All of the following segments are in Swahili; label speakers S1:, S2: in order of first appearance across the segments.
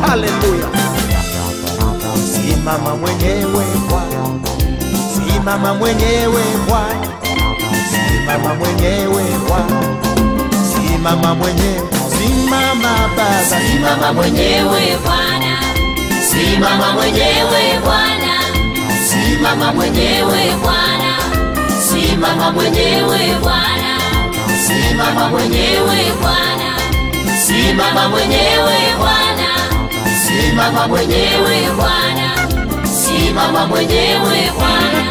S1: Haleluya. Simama mwenyewe Bwana, simama mwenyewe Bwana, simama mwenyewe Bwana, simama mwenyewe, simama Baba,
S2: simama mwenyewe Bwana, simama mwenyewe Bwana, simama mwenyewe Bwana, simama mwenyewe Bwana, simama mwenyewe Bwana, simama mwenyewe Bwana, simama mwenyewe Bwana, simama mwenyewe Bwana.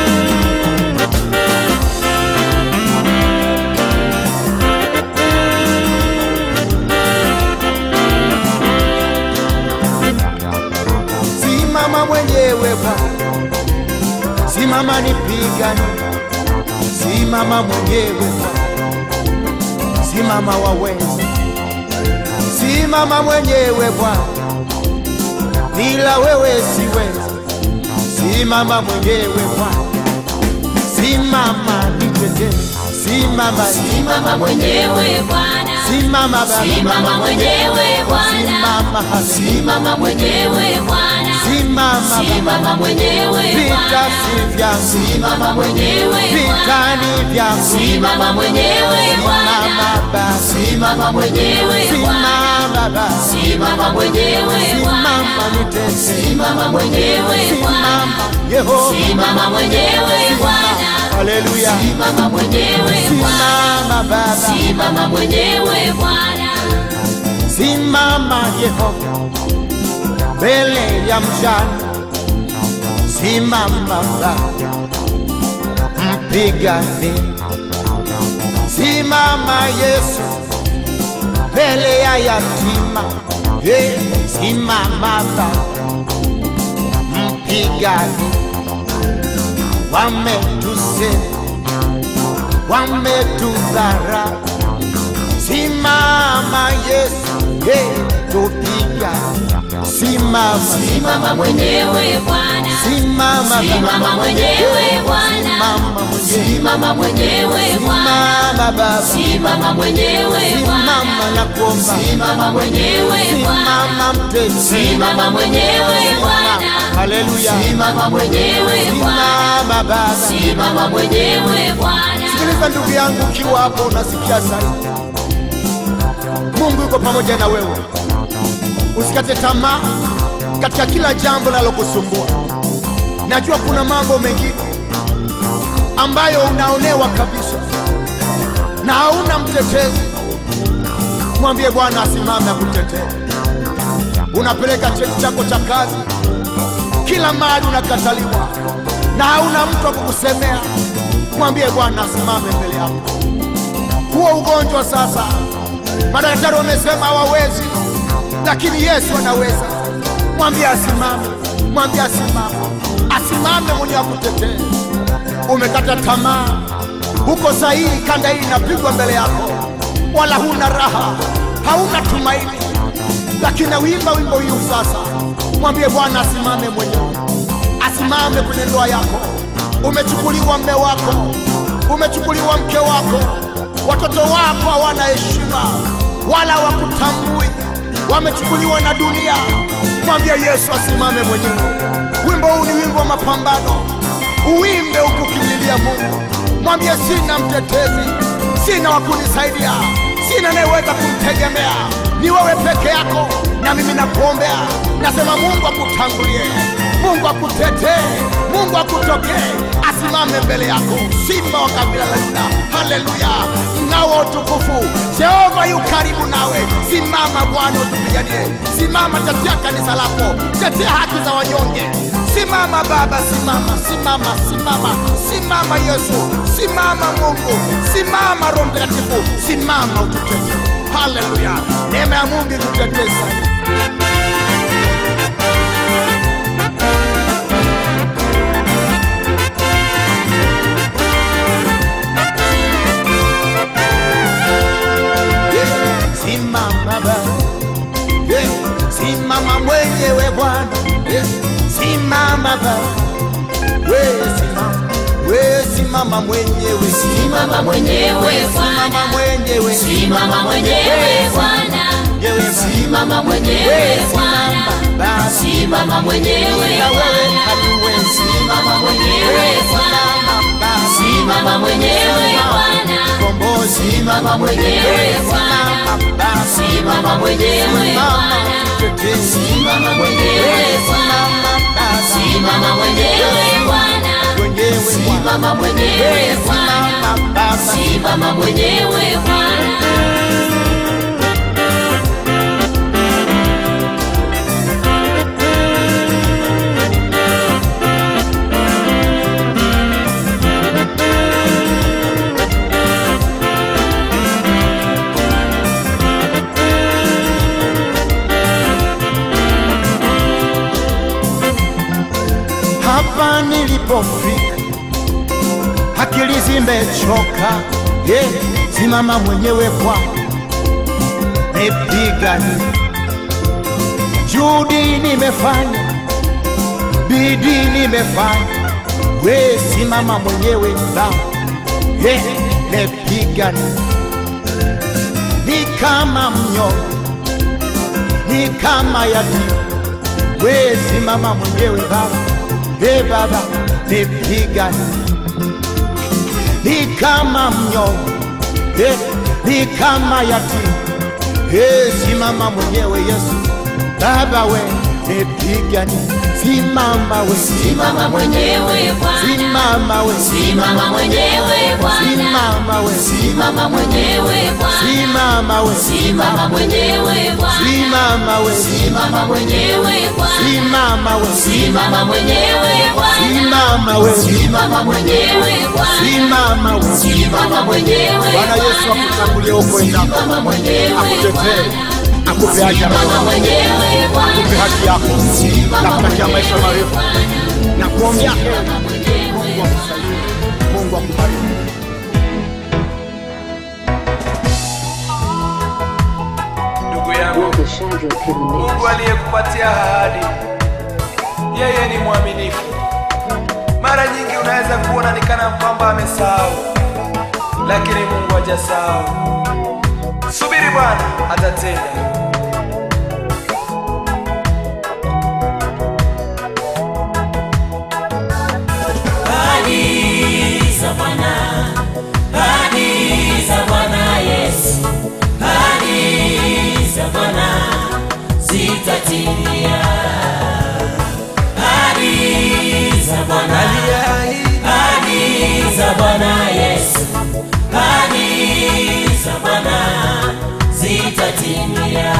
S1: Simama mwenyewe Bwana, simama nipigane, simama mwenyewe Bwana, simama waweza, simama mwenyewe Bwana, bila wewe siwezi, simama mwenyewe Bwana, simama nitetee, simama,
S2: simama mwenyewe Bwana,
S1: simama Baba,
S2: simama mwenyewe Bwana, simama mwenyewe Bwana, simama mwenyewe
S1: vita si vyangu,
S2: simama mwenyewe
S1: vita ni vyangu,
S2: simama mwenyewe Bwana, simama mwenyewe Bwana, simama mwenyewe Bwana, simama mwenyewe Bwana, simama mwenyewe Bwana.
S1: Haleluya.
S2: Simama mwenyewe Bwana, simama mwenyewe Bwana,
S1: simama Yehova mbele ya mjane, simama Baba mpigane, simama Yesu mbele ya yatima, simama Baba mpigane, wametuse wametudhara, simama Yesu tupiga, simama,
S2: simama mwenyewe Bwana,
S1: simama,
S2: simama mwenyewe Bwana, simama mwenyewe Bwana, simama mwenyewe Bwana,
S1: na kuomba,
S2: simama mwenyewe Bwana, simama mwenyewe Bwana.
S1: Haleluya.
S2: Simama mwenyewe Bwana, simama mwenyewe Bwana.
S1: Sikiliza ndugu yangu, ukiwa hapo unasikia sana, Mungu yuko pamoja na wewe. Usikate tamaa katika kila jambo linalokusumbua. Najua kuna mambo mengine ambayo unaonewa kabisa na hauna mtetezi. Mwambie Bwana asimame akutetee. Unapeleka cheti chako cha kazi, kila mahali unakataliwa na hauna mtu wa kukusemea. Mwambie Bwana asimame mbele yako. Huo ugonjwa sasa, madaktari wamesema hawawezi, lakini Yesu anaweza. Mwambie asimame, mwambie asimame, asimame mwenye akutetee. Umekata tamaa, huko sahihi, kanda hii inapigwa mbele yako, wala huna raha, hauna tumaini, lakini uimba wimbo huu sasa. Mwambie Bwana asimame mwenyewe, asimame kwenye ndoa yako. Umechukuliwa mume wako, umechukuliwa mke wako, watoto wako hawana heshima wala wakutambui, wamechukuliwa na dunia. Mwambie Yesu asimame mwenyewe. Wimbo huu ni wimbo wa mapambano, uimbe ukimlilia Mungu. Mwambie sina mtetezi, sina wa kunisaidia, sina anayeweza kumtegemea, ni wewe peke yako. Na mimi nakuombea, nasema Mungu akutangulie, Mungu akutetee, Mungu akutokee, asimame mbele yako, simba wa kabila la Yuda. Haleluya, nao utukufu. Jehova yu karibu nawe. Simama Bwana utupiganie, simama, tetea kanisa lako, tetea haki za wanyonge. Simama Baba, simama, simama, simama, simama Yesu, simama Mungu, simama Roho Mtakatifu, simama ututetee. Haleluya, neema ya Mungu ikutetee sana. Simama Baba, simama mwenyewe Bwana, simama Baba, simama mwenyewe,
S2: simama mwenyewe
S1: simama mwenyewe,
S2: simama mwenyewe Bwana, simama mwenyewe Bwana, Simama mwenyewe
S1: Bwana,
S2: simama mwenyewe Bwana, simama mwenyewe Bwana, simama mwenyewe Bwana, simama mwenyewe Bwana, simama mwenyewe Bwana, simama mwenyewe Bwana, simama mwenyewe Bwana, simama mwenyewe Bwana.
S1: Hapa nilipofika akili zimechoka, simama mwenyewe Bwana, nipiganie. Juhudi nimefanya, bidii nimefanya, simama mwenyewe Bwana, nipiganie. Ni kama mnyonge, ni kama yatima, simama mwenyewe Baba. Baba, nipiganie. Ni kama mnyonge, ni kama yatima, simama mwenyewe Yesu. Baba we, nipiganie. Simama we,
S2: simama mwenyewe Bwana,
S1: simama we,
S2: simama mwenyewe Bwana,
S1: simama we,
S2: simama mwenyewe Bwana,
S1: simama we,
S2: simama mwenyewe Bwana,
S1: simama we,
S2: simama mwenyewe Bwana,
S1: simama we,
S2: simama mwenyewe Bwana,
S1: simama we,
S2: simama mwenyewe Bwana,
S1: simama we,
S2: simama mwenyewe
S1: Bwana Yesu akutangulie huko endako,
S2: simama mwenyewe
S1: akutetee, akupe haja yako, akupe haki yako, na kutakia maisha marefu na kuombea heri. Mungu akusaidie, Mungu akubariki.
S3: Ndugu yangu, Mungu aliyekupatia ahadi, yeye ni mwaminifu. Mara nyingi unaweza kuona ni kana kwamba amesahau, lakini Mungu hajasahau. Subiri, Bwana atatenda.
S2: Zitatimia ahadi za Bwana, ahadi za Bwana Yesu, ahadi za Bwana zitatimia.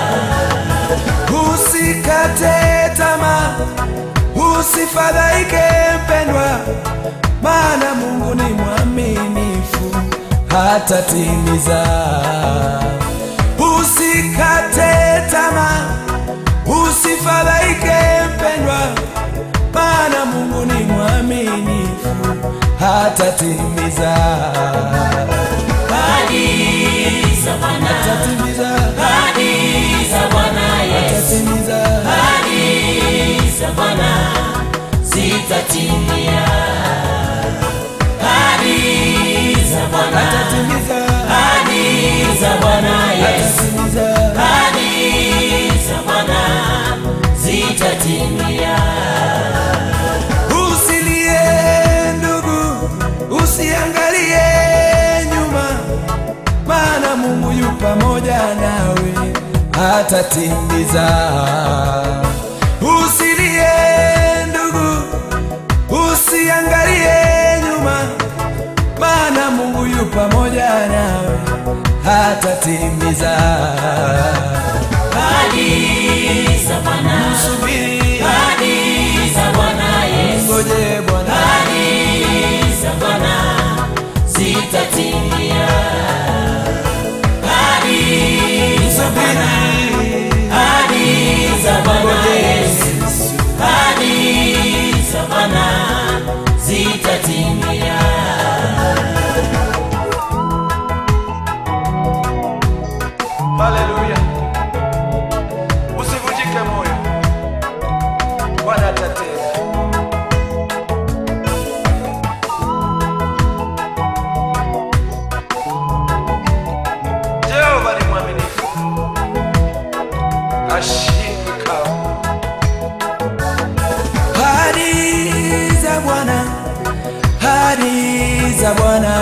S3: Usikate tamaa, usifadhaike mpendwa, maana Mungu ni mwaminifu, hatatimiza. Usikate tamaa, usifadhaike mpendwa, maana Mungu ni mwaminifu, hatatimiza.
S2: Ahadi za Bwana,
S3: Hatatimiza.
S2: ahadi za Bwana Yesu,
S3: Hatatimiza.
S2: ahadi za Bwana zitatimia. Ahadi za Bwana,
S3: Hatatimiza.
S2: ahadi za Bwana Yesu,
S3: Hatatimiza.
S2: ahadi za Bwana zitatimia.
S3: Usilie ndugu, usiangalie nyuma, maana Mungu yu pamoja nawe, hatatimiza. Usilie ndugu, usiangalie nyuma, maana Mungu yu pamoja nawe, hatatimiza.
S2: Ahadi za Bwana,
S3: Subiri,
S2: ahadi za Bwana Yesu,
S3: ngoje Bwana,
S2: ahadi za Bwana zitatimia. Ahadi za Bwana, ahadi za Bwana Yesu, ahadi za Bwana zitatimia.
S3: haleluya.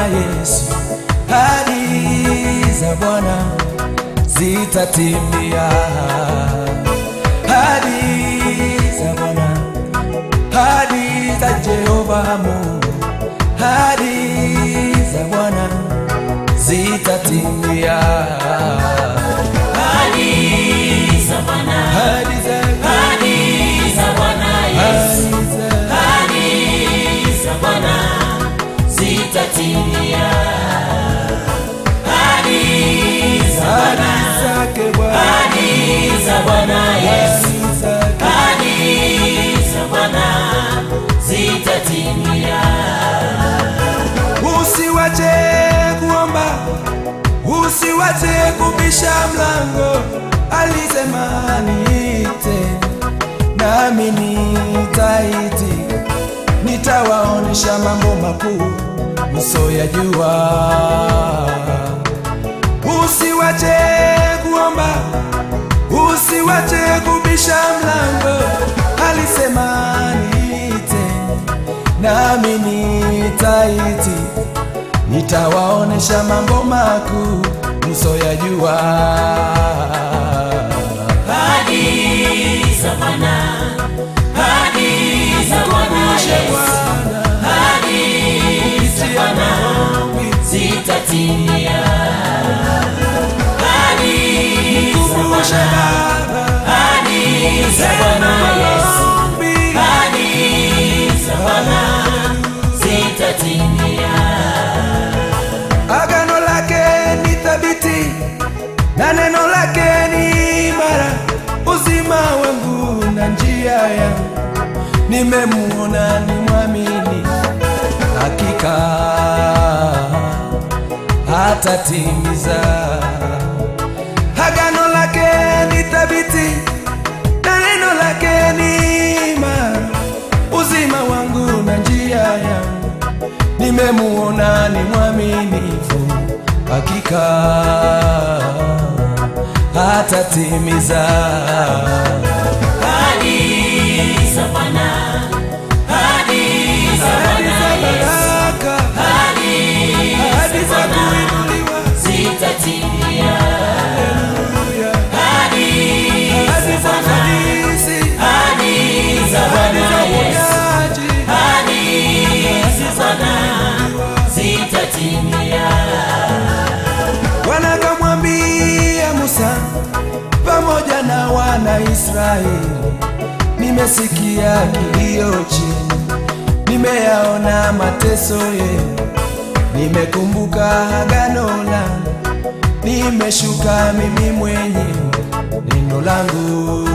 S3: Yesu, ahadi za Bwana zitatimia. Ahadi za Bwana, ahadi za Jehova Mungu, ahadi za Bwana zitatimia.
S2: Ahadi za Bwana, ahadi za Bwana Yesu, ahadi za Bwana zitatimia. Ahadi za Bwana, ahadi za Bwana Yesu, ahadi za Bwana zitatimia.
S3: Usiwache kuomba, usiwache kubisha mlango. Alisema niite, nami nitaitika, nitawaonesha mambo makuu msoyajua. Usiwache kuomba, usiwache kubisha mlango. Alisema niite, nami nitaitika, nitawaonesha mambo makuu msoyajua.
S2: Ahadi za Bwana, ahadi za Bwana Yesu, ahadi za Bwana zitatimia. Ahadi za Bwana, ahadi za Bwana Yesu, ahadi za Bwana zitatimia.
S3: Agano lake ni thabiti na neno lake ni imara. Uzima wangu na njia yangu, nimemuona ni mwamini, hakika hatatimiza. Agano lake ni thabiti na neno lake ni imara. Uzima wangu na njia yangu, nimemuona ni mwaminifu, hakika hatatimiza.
S2: Ahadi za Bwana, ahadi za Bwana Yesu, ahadi za kuinuliwa zitatimia. Ahadi za Bwana, ahadi za Bwana Yesu, ahadi za Bwana zitatimia.
S3: Bwana akamwambia Musa pamoja na wana Israeli, nimesikia kilio chenu, nimeyaona mateso yenu, nimekumbuka agano langu, nimeshuka mimi mwenyewe, neno langu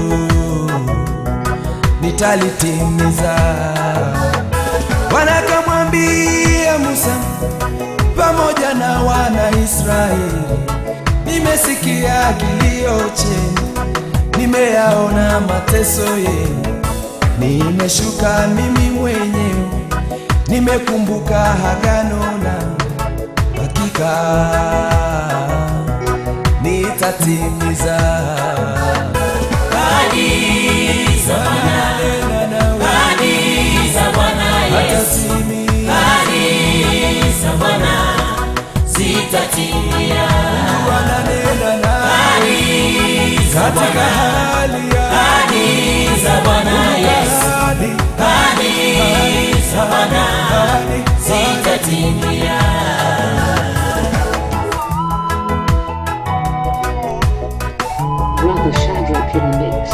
S3: nitalitimiza. Bwana akamwambia Musa pamoja na wana Israeli, nimesikia kilio chenu, nimeyaona mateso yenu, nimeshuka mimi mwenyewe, nimekumbuka agano langu, hakika nitatimiza.
S2: Ahadi za Bwana, ahadi za Bwana Yesu, ahadi za Bwana zitatimia. Ahadi za
S3: Katika hali ya
S2: ahadi za Bwana Yesu, ahadi za Bwana zitatimia.
S4: Brother Shadrach in the mix.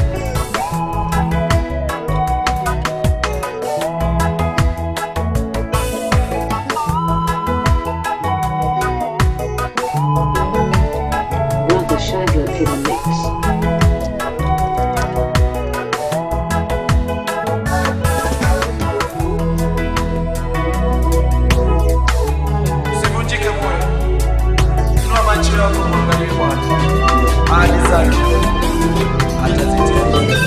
S4: Brother Shadrach in the mix.
S3: Usivunjike moyo, inua macho yako mwangalie Bwana, ahadi zake atazitimiza.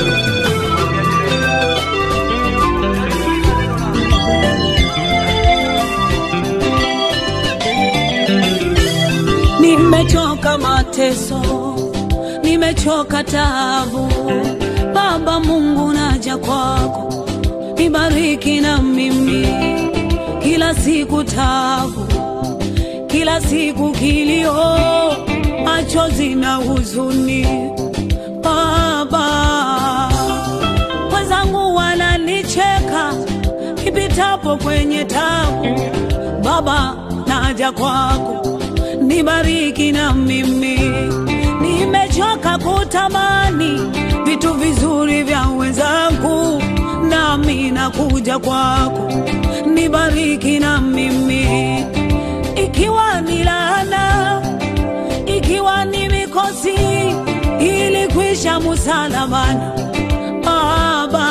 S5: Nimechoka mateso, nimechoka taabu. Baba Mungu naja kwako, nibariki na mimi kila siku tabu, kila siku kilio, machozi na huzuni. Baba, wenzangu wananicheka nipitapo kwenye tabu. Baba, naja kwako, nibariki na mimi. Nimechoka kutamani vitu vizuri vya wenzangu, nami nakuja kwako, nibariki na mimi. Ikiwa ni laana, ikiwa ni mikosi, ilikwisha msalabani. Baba,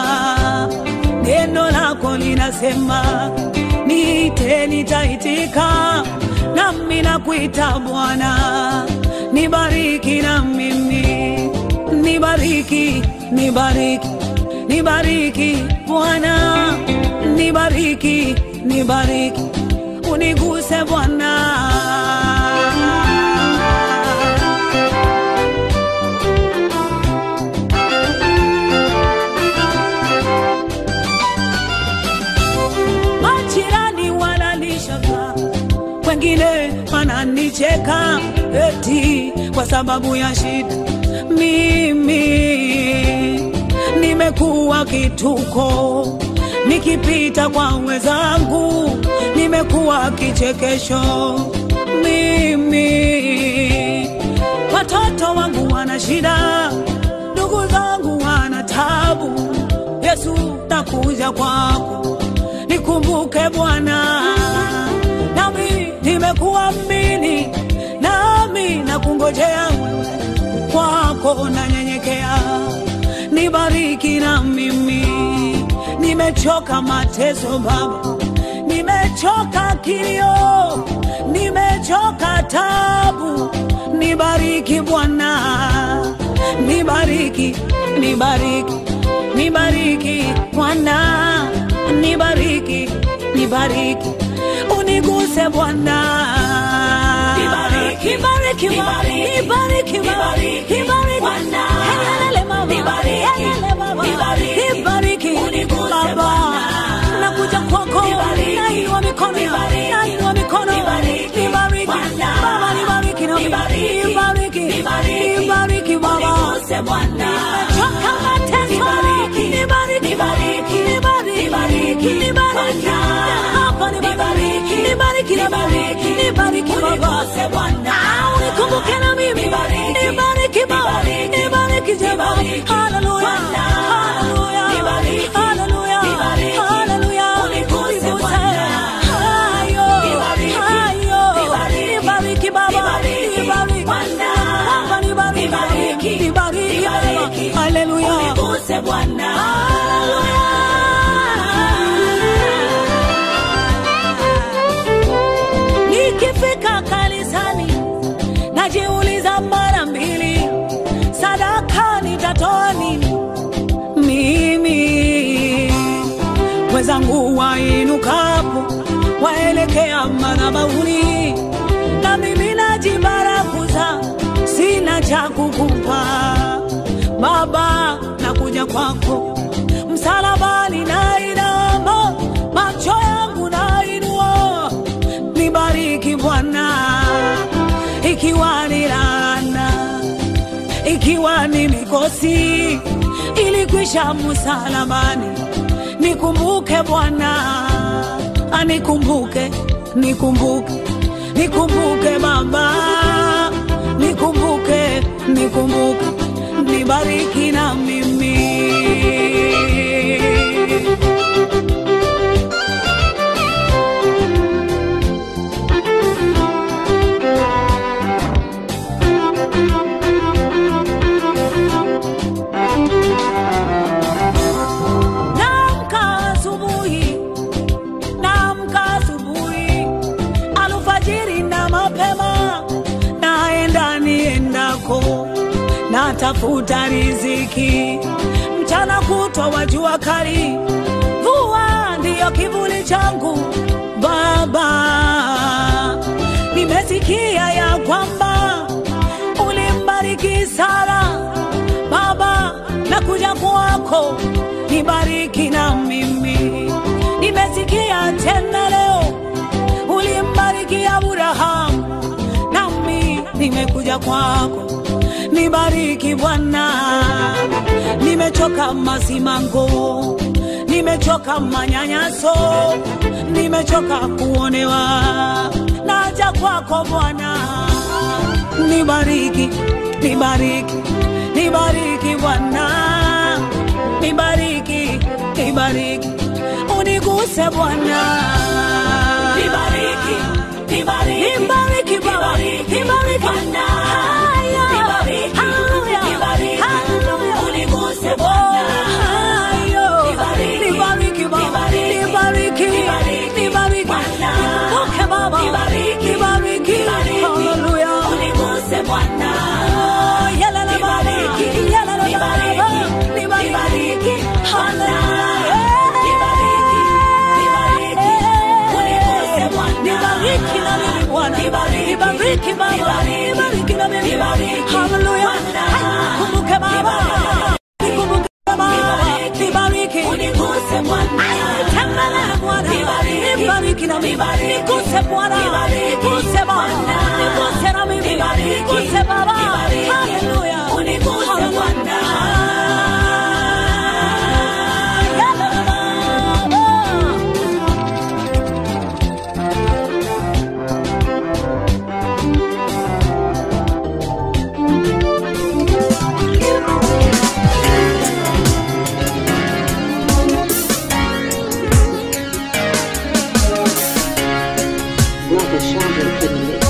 S5: neno lako linasema niite nitaitika, nami nakuita Bwana, nibariki na mimi. Nibariki, nibariki, nibariki Bwana, nibariki, nibariki, uniguse Bwana. Majirani wananishaka, wengine wananicheka eti kwa sababu ya shida. Mimi nimekuwa kituko, nikipita kwa wenzangu nimekuwa kichekesho. Mimi watoto wangu wana shida, ndugu zangu wana tabu. Yesu, nakuja kwako, nikumbuke Bwana. Nami nimekuwa mimi, nami nakungojea wewe, kwako nanyenyekea, nibariki na mimi. Nimechoka mateso Baba, nimechoka kilio, nimechoka tabu. Nibariki Bwana, nibariki, nibariki, nibariki Bwana, nibariki, nibariki, uniguse Bwana. Nibariki, nibariki, nibariki, nibariki Bwana, helele mama, helele baba, nibariki Baba, nakuja kwako, nainua mikono, nainua mikono, nibariki Baba, nibariki na nibariki, nibariki Baba, nimechoka mateso, nibariki, nibariki, nibariki, nibariki hapa, nibariki, nibariki, nibariki Baba, unikumbuke na mimi, nibariki Baba, nibariki Jema, haleluya, haleluya, haleluya, haleluya, uniguse hayo, hayo, nibariki Baba, nibariki Baba, nibariki, nibariki, haleluya, uniguse Bwana, haleluya. Nikifika kanisani najiuliza mara mbili, sadaka nitatoa nini? Mimi wenzangu wainukapo waelekea madhabahuni, na mimi najibarakuza, sina cha kukupa Baba. Nakuja kwako msalabani, nainama, macho yangu nainua, nibariki Bwana. Ikiwa ni laana, ikiwa ni mikosi, ilikwisha msalabani, nikumbuke Bwana, anikumbuke, nikumbuke, nikumbuke Baba, nikumbuke, nikumbuke, nibariki na mimi. Naamka asubuhi, alfajiri na mapema, naenda niendako, natafuta riziki. Mchana kutwa wa jua kali, mvua ndiyo kivuli changu. Baba, nimesikia ya kwamba ulimbariki Sara. Baba, nakuja kwako, nibariki na mimi. Nimesikia tena nakuja kwako, nibariki Bwana. Nimechoka masimango, nimechoka manyanyaso, nimechoka kuonewa. Naja kwako Bwana, nibariki, nibariki, nibariki Bwana, nibariki, nibariki, uniguse Bwana.
S2: Nibariki, nibariki,
S5: Nibariki Baba, nibariki
S2: Bwana.
S5: Nibariki,
S2: nibariki, uniguse
S5: oh,
S2: Bwana.
S5: nibariki Baba, nibariki, nibariki
S2: Bwana.
S5: Nikumbuke Baba, nibariki, hallelujah,
S2: uniguse Bwana.
S5: oh, yalala Baba, yalala Baba, nibariki, hallelujah, nibariki na mimi Bwana, nibariki Baba, nibariki na mimi, hallelujah, nikumbuke Baba, nikumbuke Baba, nibariki,
S2: Uniguse Bwana.
S5: tembele Bwana, nibariki na mimi, niguse Bwana, niguse Bwana, niguse na mimi, niguse Baba, hallelujah,
S2: Uniguse Bwana.
S4: Brother Shadow in the mix.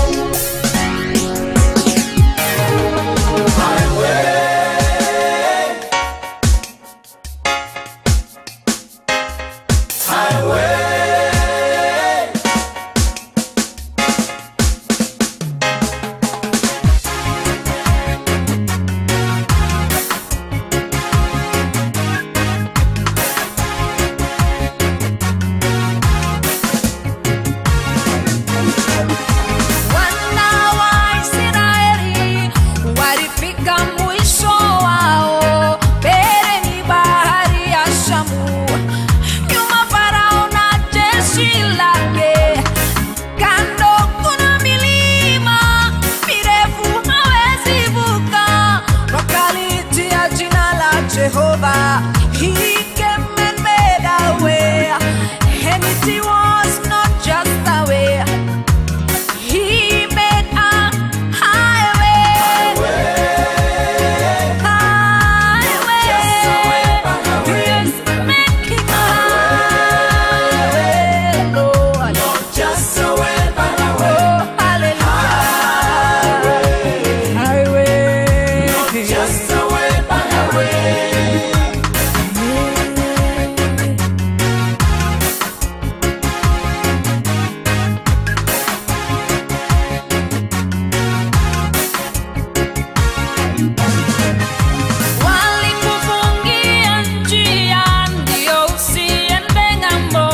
S6: Wana wa Israeli walifika mwisho wao, mbele ni bahari ya Shamu, nyuma Farao na jeshi lake, kando kuna milima mirefu hawezi vuka, wakaliitia jina la Jehova. He came and made a way, and it was not just a way. He made a highway, highway. He is making a highway, Lord.
S2: Just a way, but a way.
S6: Oh, hallelujah. Highway.
S2: Just a way, but a way.
S6: Walikufungia njia ndio usiende ng'ambo,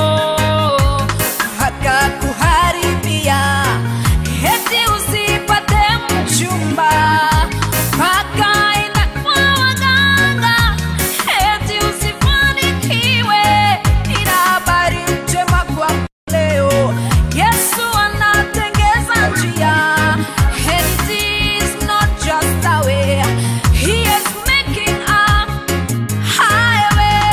S6: wakakuharibia eti usipate mchumba, wakaenda kwa waganga eti usifanikiwe. Ina habari njema kwa leo, Yesu anatengeza njia, and it is not just a way. He is making a highway,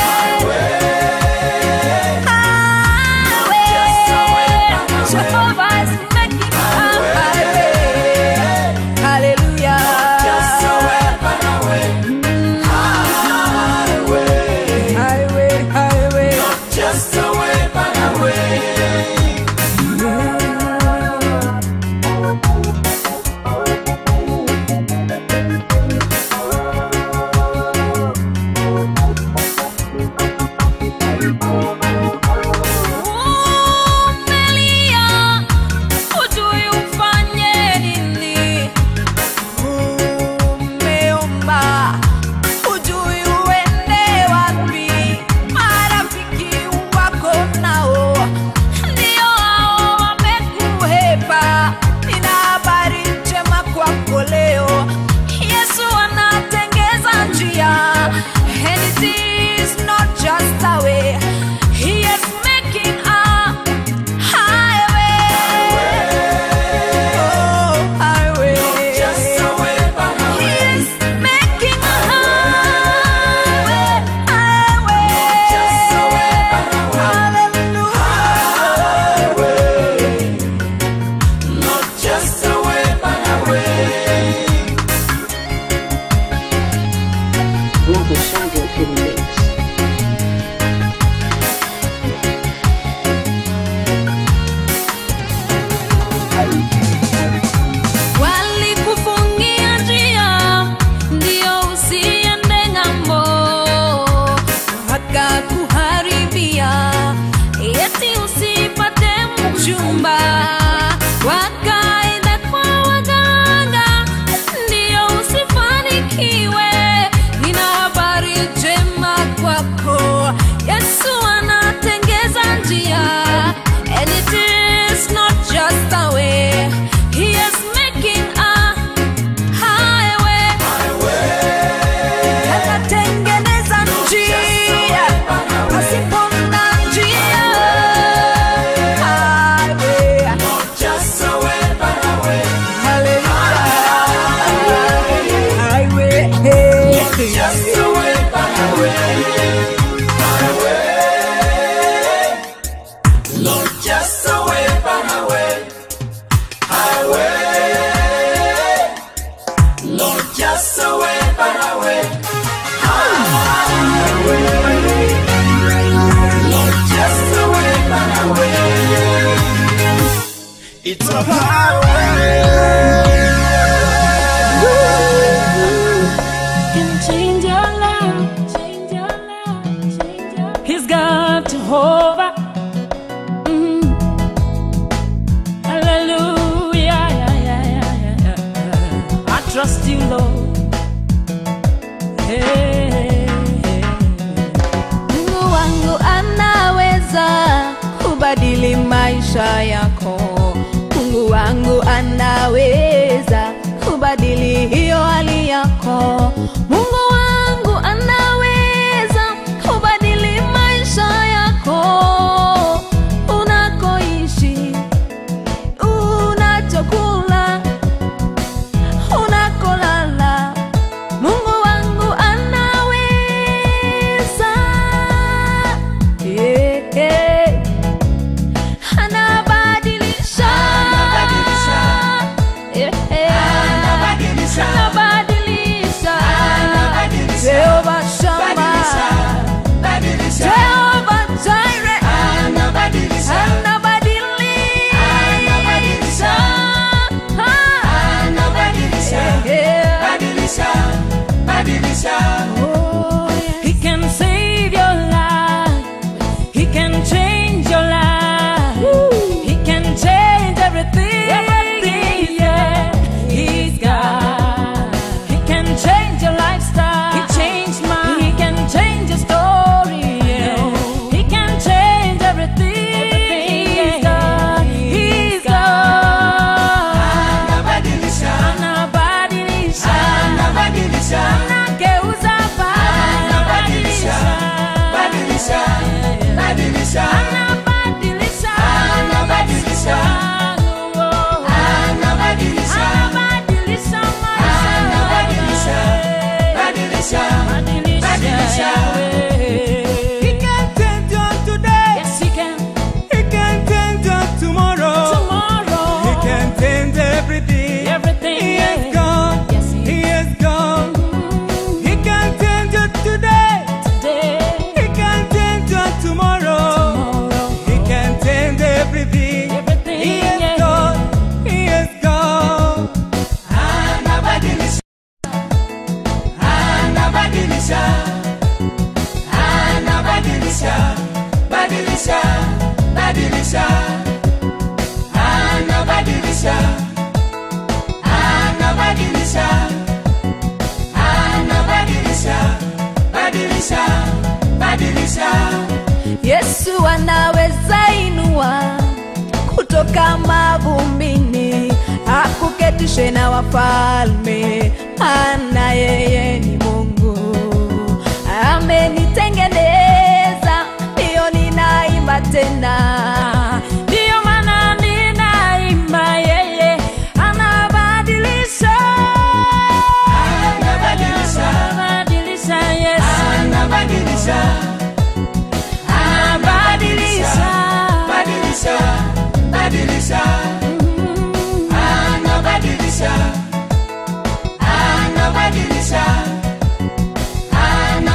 S6: highway. Jehovah is making a highway. Hallelujah.
S2: Just a way, but a way.
S6: Highway, highway.
S2: Just a way, but a way.
S6: Umelia, hujui ufanye nini. Umeomba, hujui uende wapi. Marafiki wako nao ndio hao wamekuhepa. Nina habari njema kwako leo, Yesu anatengeza njia, and it is not just a way. He is making a highway. Oh, highway.
S2: Just a
S4: Nyimbo Shangwe Film Mix.
S6: Walikufungia njia ndio usiende ng'ambo, wakakuharibia eti usipate mchumba, wakaenda kwa waganga ndio usifanikiwe. Nina habari njema kwako, Yesu anatengeza njia, and it is not just a way, he is making a highway. Anatengeneza njia pasipo na njia, highway.
S2: Just a way, but a way.
S6: Hallelujah. Highway.
S2: Just a way, but a way. Highway. Lord, just a way, but a way. Highway. Lord, just a way, but a way. Highway. Lord, just a way, but a way. It's a highway.
S5: Can change your life, change your life, change your life. He's got Jehovah. Hallelujah, I trust you, Lord. Hey.
S6: Mungu wangu anaweza kubadili maisha yako. Mungu wangu anaweza kubadili hiyo hali yako. Mungu wangu anaweza kubadili maisha yako. Unakoishi, unachokula, unakolala, Mungu wangu anaweza. Anabadilisha. Anabadilisha. Jehovah Shammah, Jehovah Jireh, anabadilisha. Oh, yes.
S5: He can save your life. He can change your life. He can change everything. Yeah. He's God. He can change your lifestyle. He changed mine. He can change your story. Yeah. He can change everything. He's God. He's God. Anabadilisha. Anageuza pa. Anabadilisha. Anabadilisha. Anabadilisha.
S7: He can change you today.
S5: Yes, he can.
S7: He can change you tomorrow. He can change everything.
S5: Everything,
S7: He
S5: yeah.
S7: is gone.
S5: Yes, he
S7: He is gone. He can change you today.
S5: Today.
S7: He can change you tomorrow. He can change everything.
S5: Everything,
S7: He is
S5: yeah.
S7: gone. He is gone.
S2: Anabadilisha. Anabadilisha. Anabadilisha. Badilisha. Badilisha. Anabadilisha. Anabadilisha. Anabadilisha. Badilisha. Badilisha.
S6: Yesu anaweza inua kutoka mavumbini, akuketishe na wafalme, maana yeye ni Mungu. Amenitengeneza, ndiyo ninaimba tena, ndiyo maana ninaimba. Yeye anabadilisha.
S2: Anabadilisha.
S6: Anabadilisha, yes.
S2: Anabadilisha.
S6: Anabadilisha.
S2: Badilisha. Badilisha. Anabadilisha. Anabadilisha.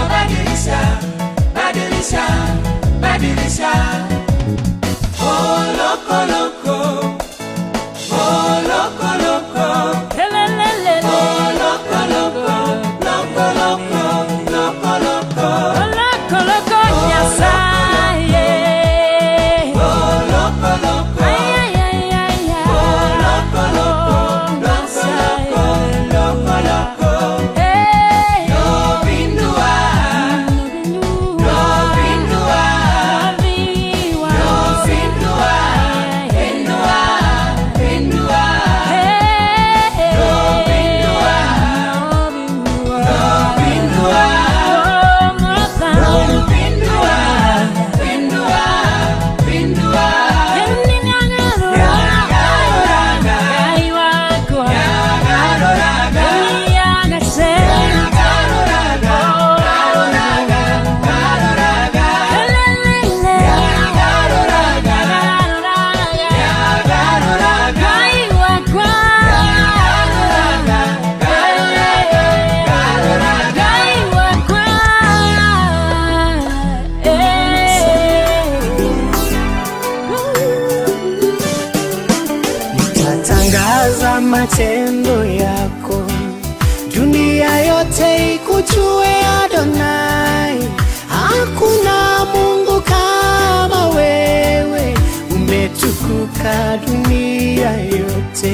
S8: matendo yako, dunia yote ikujue Adonai. Hakuna Mungu kama wewe, umetukuka dunia yote.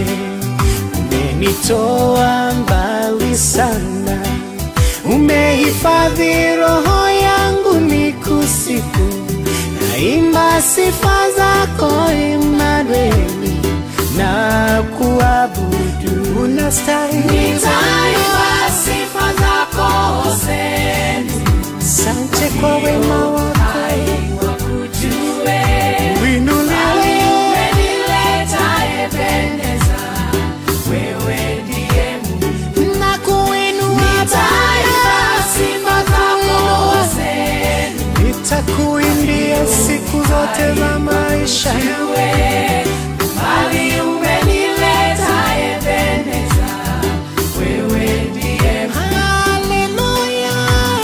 S8: Umenitoa mbali sana, umehifadhi roho yangu nikusifu. Naimba sifa zako Emmanueli, na kuabudu unastahili.
S6: Nitaimba sifa zako Hoseni,
S8: Asante kwa wema wako,
S6: wakujue.
S8: uinuliwe.
S6: Umenileta Ebeneza, wewe ndiye Mungu.
S8: Na kuinua
S6: Nitaimba sifa zako Hoseni,
S8: nitakuimbia siku zote za maisha yangu.
S6: bali umenileta Ebeneza, wewe ndiye Mungu.
S8: Haleluya.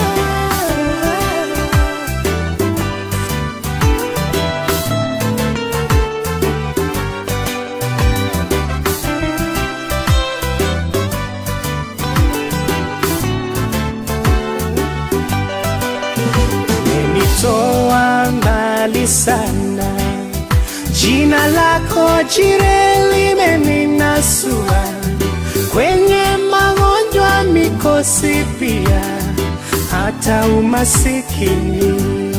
S8: Umenitoa mbali sana, jina lako jire limeninasua. Kwenye magonjwa, mikosi pia, hata umasikini.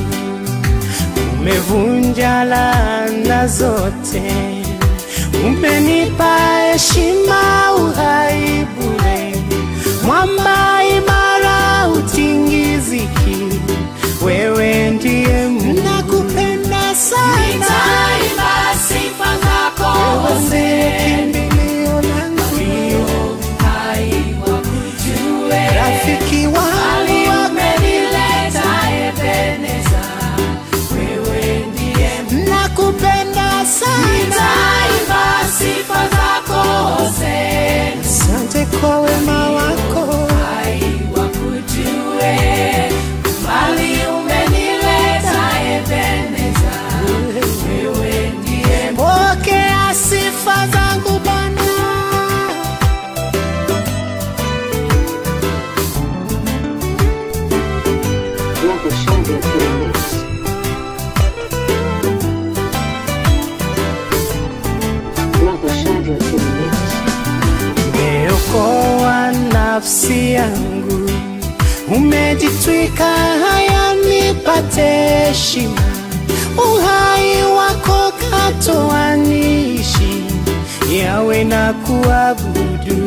S8: Umevunja laana zote, umenipa heshima, uhai bure. Mwamba imara utingiziki, wewe ndiye Mungu. Nakupenda sana,
S6: Nitaimba sifa zako Hoseni,
S8: kimbilio langu,
S6: hai wakujue.
S8: rafiki
S6: Bali
S8: wangu,
S6: umenileta Ebeneza, wewe ndiye Mungu.
S8: nakupenda sana.
S6: Nitaimba sifa zako Hoseni,
S8: Asante kwa wema wako,
S6: hai wakujue. Bali umenileta Ebeneza, wewe ndiye Mungu.
S8: pokea sifa zangu Bwana.
S4: Nyimbo shangwe kwenye mix. Nyimbo shangwe kwenye mix.
S8: Umeokoa nafsi yangu, umejitwika haya nipate heshima. Uhai wako katoa niishi, yawe na kuabudu.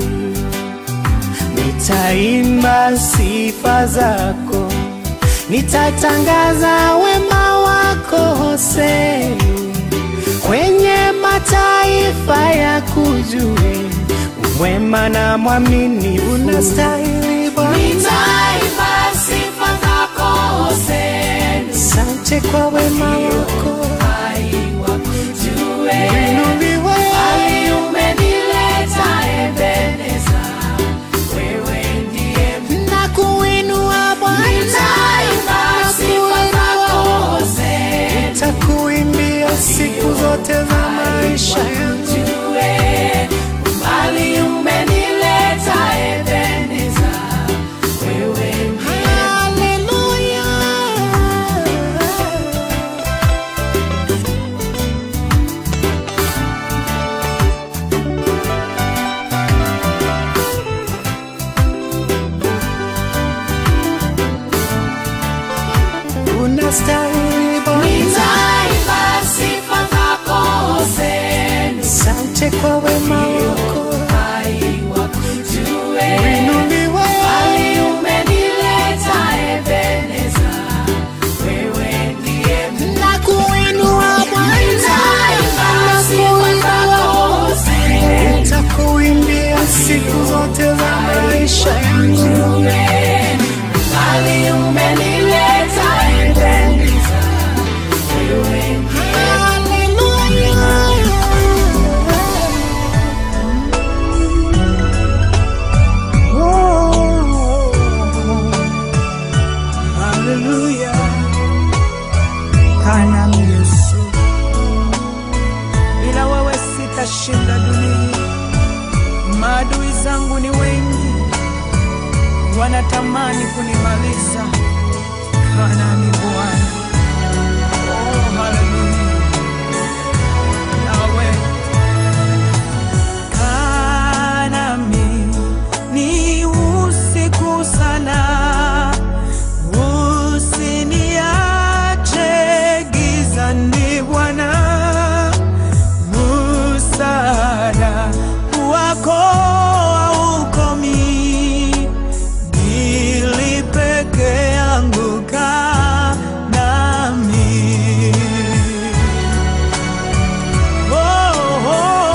S8: Nitaimba sifa zako, nitatangaza wema wako Hoseni. Kwenye mataifa ya kujue, wema na mwamini unastahili Bwana.
S6: Nitaimba sifa zako Hoseni,
S8: Asante kwa wema wako,
S6: hai wakujue.
S8: uinuliwe.
S6: Bali umenileta Ebeneza, wewe ndiye Mungu.
S8: Na kuinua Bwana,
S6: Nitaimba sifa zako Hoseni,
S8: nitakuimbia siku zote za maisha yangu.
S6: wakujue. Bali umenileta Ebeneza, wewe ndiye
S8: Haleluya. Unastahili Bwana.
S6: Nitaimba sifa zako Hoseni,
S8: Asante kwa wema wako,
S6: hai wakujue.
S8: uinuliwe.
S6: Bali umenileta Ebeneza, wewe ndiye Mungu.
S8: Na kuinua Bwana,
S6: Nitaimba sifa zako Hoseni,
S8: nitakuimbia siku zote za maisha yangu.
S6: bali umenileta Ebeneza, wewe ndiye
S8: Haleluya. Haleluya. Kana Yesu, bila wewe sitashinda dunia. Maadui zangu ni wengi, wanatamani kunimaliza. Kana ni Bwana. Oh, hallelujah. Yahweh. Kana mi ni usiku sana, usiniache gizani Bwana. Msaada wako haukomi, ili peke yangu kaa nami. Oh,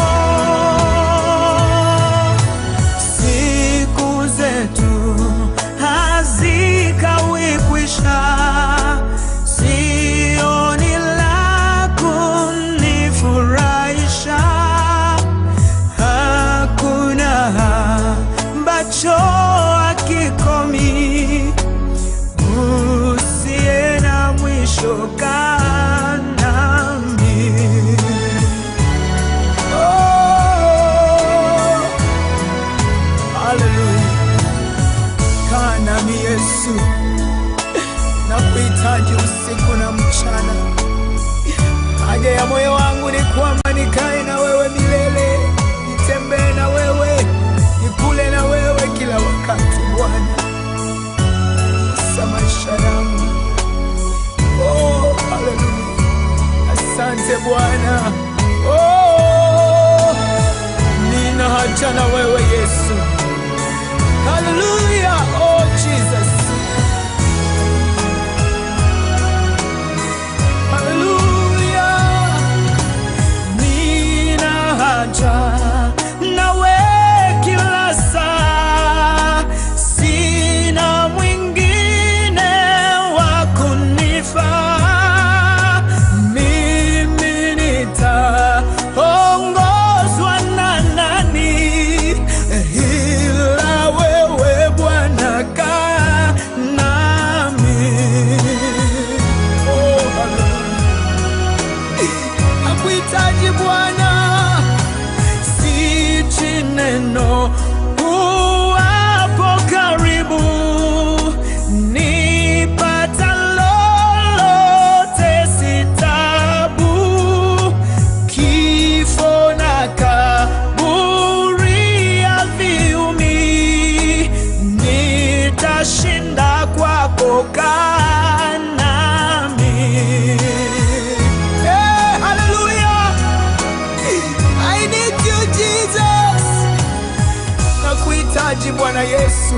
S8: siku zetu hazikawi kwisha, sioni la kunifurahisha. Hakuna ambacho hakikomi, usiye na mwisho kaa nami. Oh, hallelujah. Kaa nami Yesu, nakuhitaji usiku na mchana. Haja ya moyo wangu ni kwamba nikae na wewe milele, nitembee na wewe, nikule na wewe kila wakati Bwana. Sa maisha yangu. Oh, hallelujah. Asante Bwana. Oh, nina haja na wewe Yesu. Hallelujah. Oh, Jesus. Hallelujah. Nina haja nawe kila saa, sina mwingine wa kunifaa. Mimi nitaongozwa na nani ila wewe Bwana, kaa nami. Oh, hallelujah. Nakuhitaji Bwana, sichi neno uwapo karibu, nipata lolote sitabu. Kifo na kaburi haviumi, nitashinda kwako, kaa nami. Hey, hallelujah. I need you Jesus. Nakuhitaji Bwana Yesu.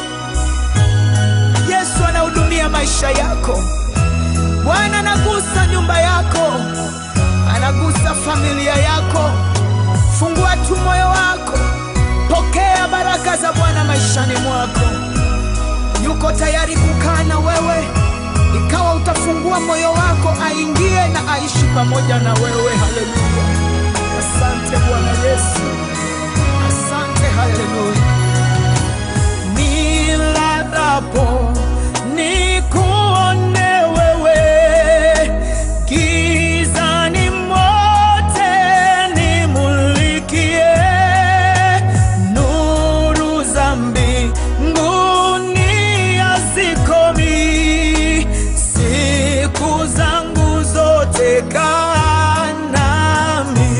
S8: Yesu anahudumia maisha yako. Bwana anagusa nyumba yako, anagusa familia yako. Fungua tu moyo wako, pokea baraka za Bwana maishani mwako. Yuko tayari kukaa na wewe, ikawa utafungua moyo wako, aingie na aishi pamoja na wewe. Hallelujah. Asante Bwana Yesu. Asante, hallelujah. Nilalapo nikuone wewe, gizani mote nimulikie. Nuru za mbinguni hazikomi, siku zangu zote kaa nami.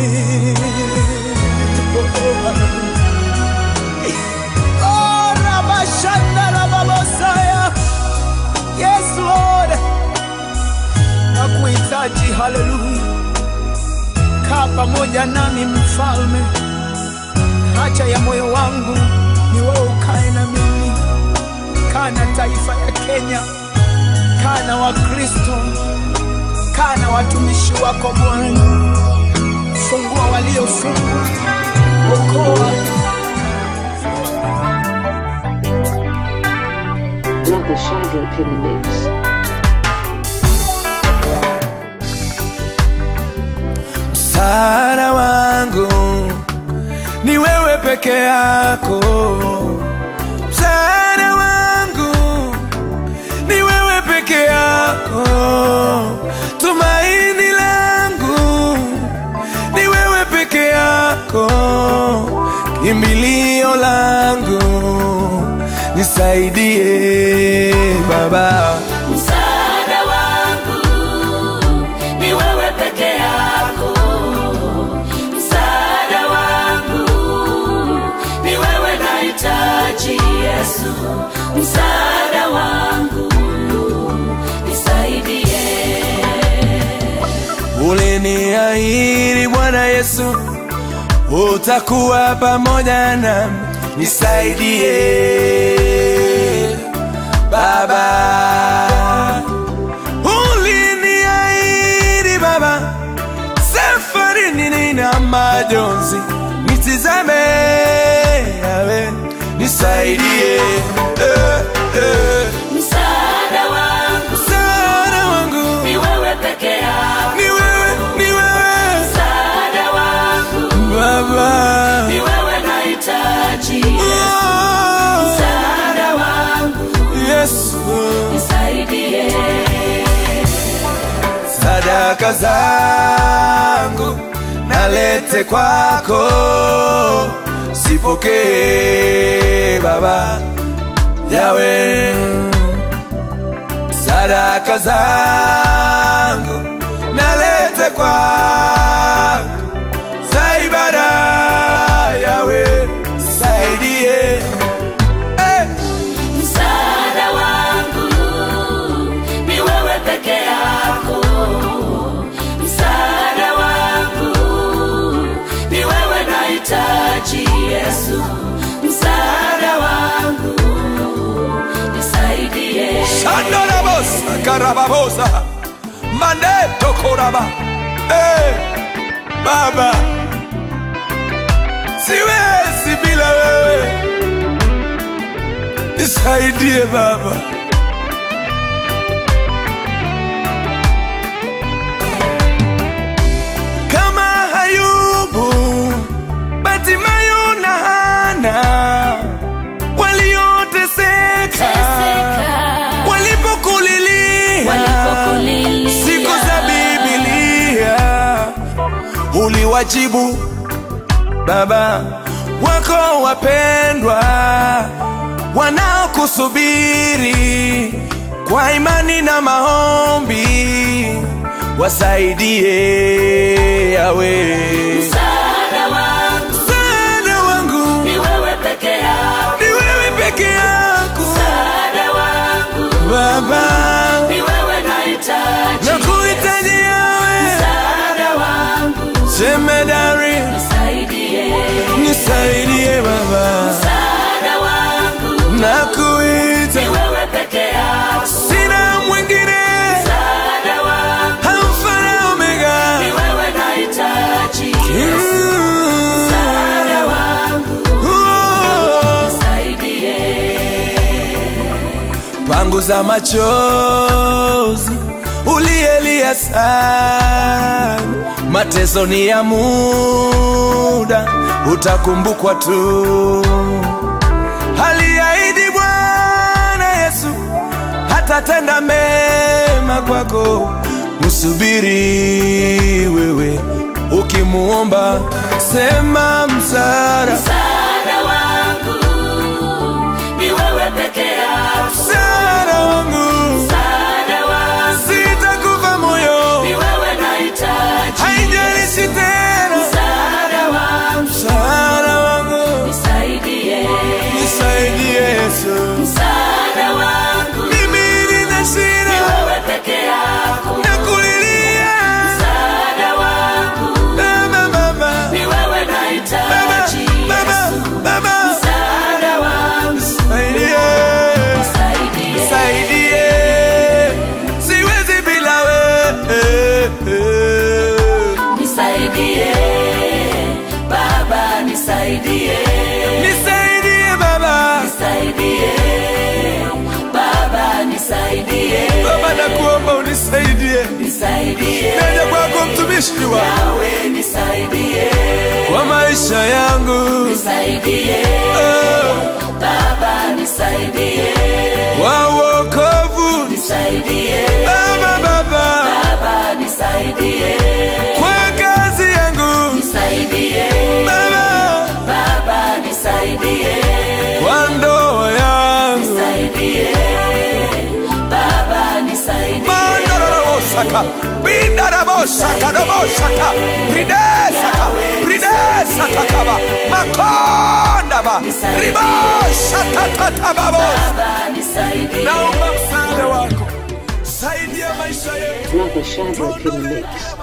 S8: Oh, Rabashanda Rababosaya. Yes, Lord. Nakuhitaji, hallelujah. Kaa pamoja nami Mfalme. Haja ya moyo wangu ni wewe ukae na mimi. Kaa na taifa ya Kenya, kaa na Wakristo, kaa na watumishi wako Bwana. Fungua waliofungwa, okoa.
S4: Uncle Shadrach in the mix.
S8: Msaada wangu ni wewe peke yako. Msaada wangu ni wewe peke yako. Tumaini langu ni wewe peke yako. Kimbilio
S7: nisaidie Baba.
S2: Msaada wangu ni wewe peke yako. Msaada wangu ni wewe nahitaji Yesu. Msaada wangu nisaidie.
S7: Uliniahidi Bwana Yesu utakuwa pamoja nami, nisaidie Baba. Uliniahidi Baba, safari nina majonzi, nitizame yawe, nisaidie
S2: Msaada wangu ni wewe peke yako.
S7: ni wewe
S2: Msaada wangu
S7: Baba,
S2: ni wewe nahitaji Yesu. Msaada wangu
S7: Yesu,
S2: nisaidie.
S7: sadaka zangu nalete kwako, sipokee Baba yawe. Sadaka zangu nalete kwako, za ibada yawe, saidie.
S2: Msaada wangu ni wewe peke yako. Msaada wangu ni wewe nahitaji Yesu. Msaada wangu nisaidie.
S7: Shandarabosa karababosa mande tokoraba. Baba, siwezi bila wewe, nisaidie Baba. Kama Hayubu, Batimayo na Hana walioteseka walipokulilia siku za Biblia, uliwajibu Baba. Wako wapendwa wanaokusubiri kwa imani na maombi, wasaidie yawe.
S2: Msaada wangu ni wewe peke yako.
S7: Ni wewe peke yako
S2: Msaada wangu
S7: Baba,
S2: ni wewe nahitaji.
S7: nakuhitaji yawe.
S2: Msaada wangu
S7: Jemedari, nisaidie Baba.
S2: Msaada wangu
S7: Nakuita,
S2: ni wewe peke yako.
S7: sina mwingine.
S2: Msaada wangu
S7: Alfa na Omega,
S2: ni wewe nahitaji Yesu. Msaada wangu nisaidie.
S7: panguza machozi ulielia sana, mateso ni ya muda, utakumbukwa tu. Aliahidi Bwana Yesu hatatenda mema kwako, msubiri wewe ukimuomba, sema msaada.
S2: Msaada wangu ni wewe peke yako.
S7: Msaada wangu,
S2: Msaada wangu
S7: sitakufa moyo,
S2: ni wewe nahitaji.
S7: haijalishi tena.
S2: Msaada wangu
S7: Msaada wangu,
S2: nisaidie.
S7: nisaidie Yesu.
S2: Msaada wangu
S7: Mimi nina
S2: ni
S7: shida,
S2: wewe peke yako.
S7: nakulilia
S2: Msaada wangu
S7: Baba,
S2: ni wewe nahitaji Yesu.
S7: Baba,
S2: Msaada wangu
S7: saidie,
S2: nisaidie.
S7: saidie, siwezi bila wewe.
S2: Nisaidie Baba, nisaidie.
S7: Nisaidie Baba,
S2: Nisaidie Baba, nisaidie.
S7: Baba nakuomba unisaidie.
S2: Nisaidie
S7: Nenda kwako mtumishi wako
S2: Yawe, nisaidie.
S7: kwa maisha yangu,
S2: Nisaidie Baba, nisaidie.
S7: kwa wokovu,
S2: Nisaidie
S7: Baba,
S2: Baba, nisaidie.
S7: kwa kazi yangu,
S2: Nisaidie
S7: Baba,
S2: Baba, nisaidie.
S7: kwa ndoa yangu,
S3: Ridesaka, Bindarabosaka, Rabosaka, Ridesaka, Ridesaka Kaba, Makondaba, Ribosaka Tatababo. Naomba msaada wako. Saidia maisha yetu.
S4: Another shadow in the mix.